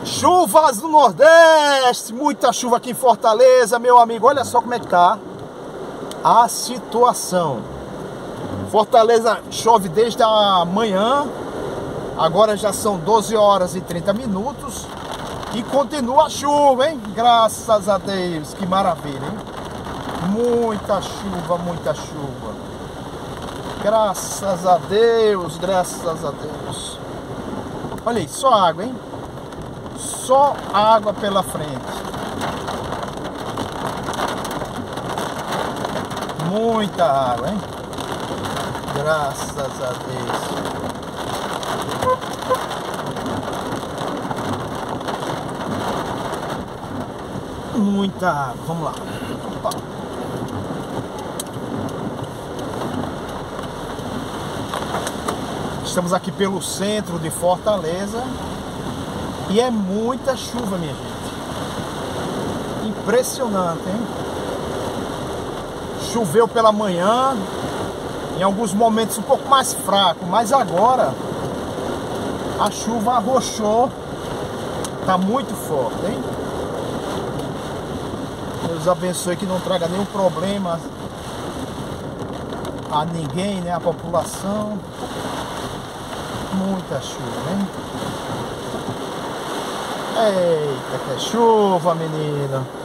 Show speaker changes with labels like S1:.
S1: Chuvas no Nordeste, muita chuva aqui em Fortaleza, meu amigo. Olha só como é que tá a situação. Fortaleza chove desde a manhã, agora já são 12 horas e 30 minutos e continua a chuva, hein? Graças a Deus, que maravilha, hein? Muita chuva, muita chuva. Graças a Deus, graças a Deus. Olha aí, só água, hein? Só água pela frente. Muita água, hein? Graças a Deus. Muita água. Vamos lá. Opa. Estamos aqui pelo centro de Fortaleza. E é muita chuva, minha gente. Impressionante, hein? Choveu pela manhã, em alguns momentos um pouco mais fraco, mas agora a chuva arrochou. Tá muito forte, hein? Deus abençoe que não traga nenhum problema a ninguém, né? A população. Muita chuva, hein? Eita, que é chuva, menina.